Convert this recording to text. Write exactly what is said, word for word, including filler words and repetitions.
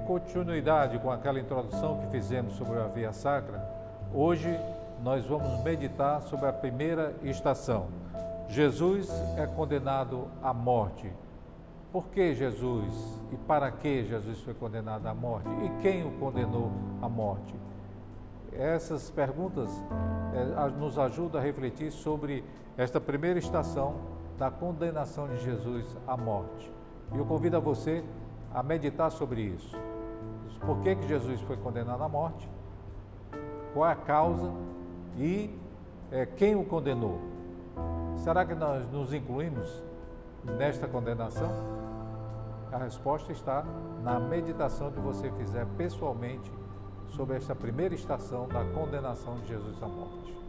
continuidade com aquela introdução que fizemos sobre a Via Sacra, hoje nós vamos meditar sobre a primeira estação. Jesus é condenado à morte. Por que Jesus e para que Jesus foi condenado à morte? E quem o condenou à morte? Essas perguntas eh, nos ajudam a refletir sobre esta primeira estação da condenação de Jesus à morte. E eu convido a você a meditar sobre isso. Por que que Jesus foi condenado à morte? Qual é a causa? E eh, quem o condenou? Será que nós nos incluímos nesta condenação? A resposta está na meditação que você fizer pessoalmente sobre esta primeira estação da condenação de Jesus à morte.